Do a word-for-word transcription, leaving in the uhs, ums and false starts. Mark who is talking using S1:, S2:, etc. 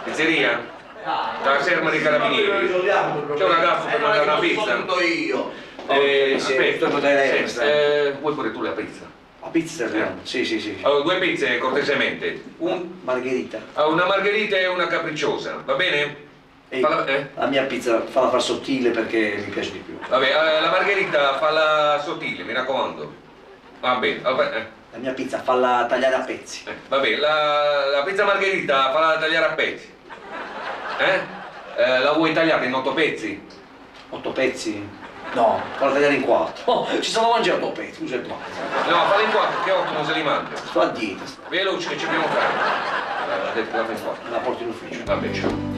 S1: Pizzeria? Dalla Serma dei Carabinieri. C'è un ragazzo per mandare una pizza.
S2: io.
S1: Eh,
S2: Sì,
S1: aspetta,
S2: tu potrai
S1: senti, eh, vuoi pure tu la pizza?
S2: La pizza?
S1: Eh.
S2: Sì, sì, sì.
S1: Allora, due pizze cortesemente. Un,
S2: Margherita.
S1: ah, una margherita e una capricciosa, va bene?
S2: Ehi,
S1: Falla- eh?
S2: La mia pizza falla far sottile perché mi piace di più.
S1: Vabbè, eh, la margherita falla sottile, mi raccomando. Va bene, vabbè, eh.
S2: La mia pizza falla tagliare a pezzi.
S1: Eh, vabbè, la, la pizza margherita falla tagliare a pezzi. Eh? Eh, la vuoi tagliare in otto pezzi?
S2: Otto pezzi? No, falla tagliare in quattro. Oh, ci sono mangiato otto pezzi, scusa il qua.
S1: No, falla in quattro, che otto non se li mangia.
S2: Sto a dieta.
S1: Veloce che ci dobbiamo fare. Eh, ha detto che la fai in quattro.
S2: La porto in ufficio.
S1: Vabbè, ciao.